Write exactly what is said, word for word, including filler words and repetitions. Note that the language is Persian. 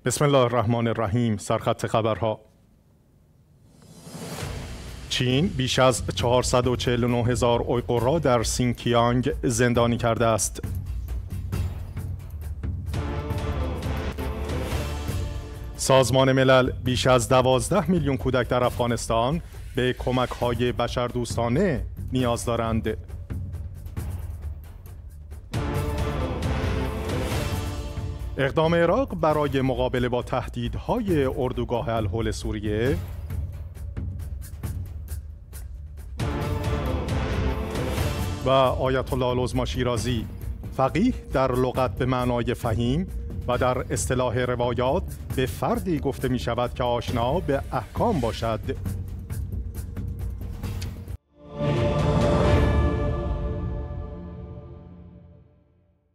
بسم الله الرحمن الرحیم. سرخط خبرها. چین بیش از چهارصد و چهل و نه هزار اویغور را در سینکیانگ زندانی کرده است. سازمان ملل بیش از دوازده میلیون کودک در افغانستان به کمک‌های بشردوستانه نیاز دارند. اقدام عراق برای مقابله با تهدیدهای اردوگاه الحول سوریه. و آیت الله العظمی شیرازی، فقیه در لغت به معنای فهیم و در اصطلاح روایات به فردی گفته می شود که آشنا به احکام باشد.